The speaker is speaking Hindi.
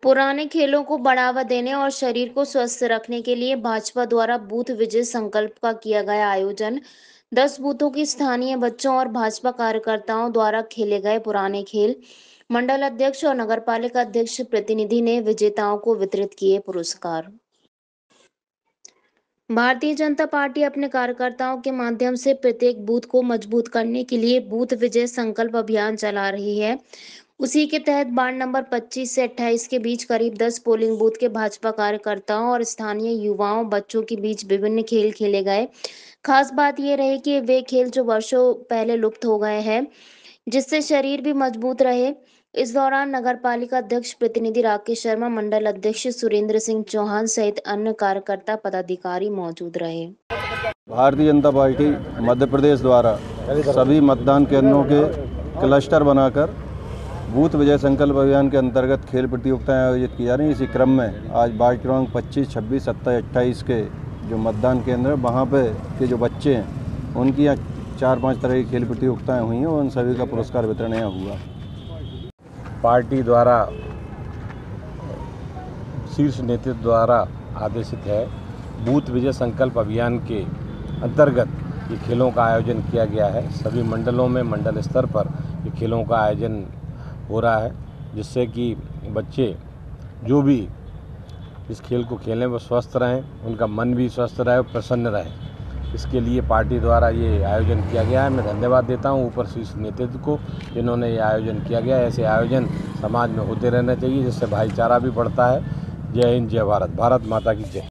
पुराने खेलों को बढ़ावा देने और शरीर को स्वस्थ रखने के लिए भाजपा द्वारा बूथ विजय संकल्प का किया गया आयोजन। 10 बूथों की स्थानीय बच्चों और भाजपा कार्यकर्ताओं द्वारा खेले गए पुराने खेल। मंडल अध्यक्ष और नगरपालिका अध्यक्ष प्रतिनिधि ने विजेताओं को वितरित किए पुरस्कार। भारतीय जनता पार्टी अपने कार्यकर्ताओं के माध्यम से प्रत्येक बूथ को मजबूत करने के लिए बूथ विजय संकल्प अभियान चला रही है। उसी के तहत वार्ड नंबर 25 से 28 के बीच करीब 10 पोलिंग बूथ के भाजपा कार्यकर्ताओं और स्थानीय युवाओं बच्चों के बीच विभिन्न खेल खेले गए। खास बात यह रही कि वे खेल जो वर्षों पहले लुप्त हो गए हैं, जिससे शरीर भी मजबूत रहे। इस दौरान नगरपालिका अध्यक्ष प्रतिनिधि राकेश शर्मा, मंडल अध्यक्ष सुरेंद्र सिंह चौहान सहित अन्य कार्यकर्ता पदाधिकारी मौजूद रहे। भारतीय जनता पार्टी मध्य प्रदेश द्वारा सभी मतदान केंद्रों के क्लस्टर बनाकर बूथ विजय संकल्प अभियान के अंतर्गत खेल प्रतियोगिताएं आयोजित की जा रही हैं। इसी क्रम में आज वार्ड क्रमांक 25, 26, 27, 28 के जो मतदान केंद्र हैं वहाँ पे के जो बच्चे हैं उनकी यहाँ 4-5 तरह की खेल प्रतियोगिताएं हुई हैं और उन सभी का पुरस्कार वितरण यहाँ हुआ। पार्टी द्वारा शीर्ष नेतृत्व द्वारा आदेशित है बूथ विजय संकल्प अभियान के अंतर्गत ये खेलों का आयोजन किया गया है। सभी मंडलों में मंडल स्तर पर ये खेलों का आयोजन हो रहा है, जिससे कि बच्चे जो भी इस खेल को खेलें वो स्वस्थ रहें, उनका मन भी स्वस्थ रहे और प्रसन्न रहे। इसके लिए पार्टी द्वारा ये आयोजन किया गया है। मैं धन्यवाद देता हूँ ऊपर शीर्ष नेतृत्व को जिन्होंने ये आयोजन किया गया है। ऐसे आयोजन समाज में होते रहना चाहिए, जिससे भाईचारा भी बढ़ता है। जय हिंद, जय भारत, भारत माता की जय।